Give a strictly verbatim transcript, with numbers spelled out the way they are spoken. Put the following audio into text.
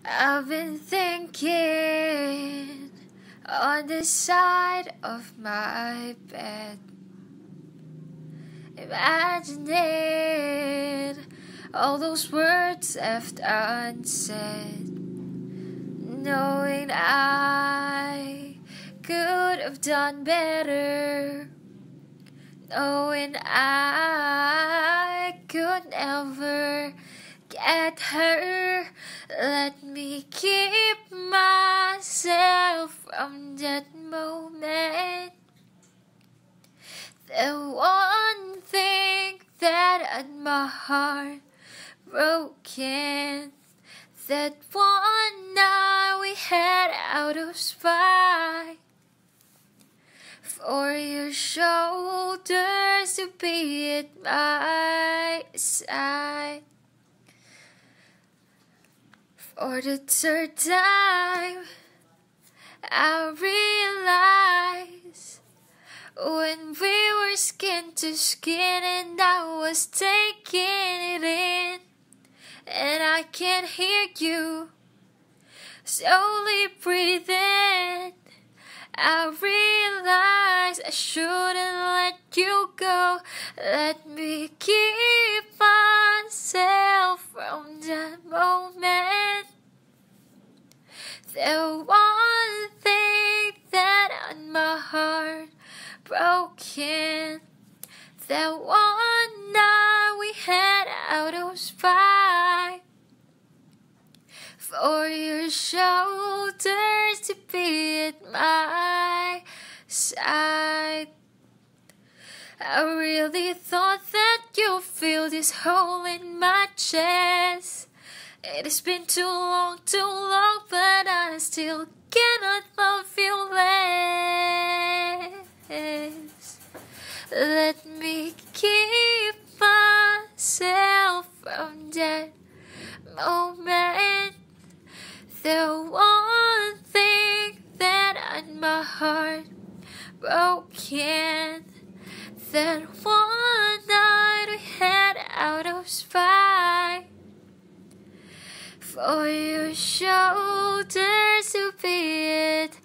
I've been thinking on the side of my bed, imagining all those words left unsaid, knowing I could have done better, knowing I could never get her. Let me keep myself from that moment. The one thing that had my heart broken, that one night we had out of spite, for your shoulders to be at my side. For the third time, I realized when we were skin to skin and I was taking it in, and I can't hear you slowly breathing. I realized I shouldn't let you go. Let me keep myself from that moment. The one thing that had my heart broken, that one night we had out of spite, for your shoulders to be at my side. I really thought that you'd feel this hole in my chest. It has been too long, too long, but I still cannot love you less. Let me keep myself from that moment. The one thing that had my heart broken, that one night we had out of spite, for your shoulders to be at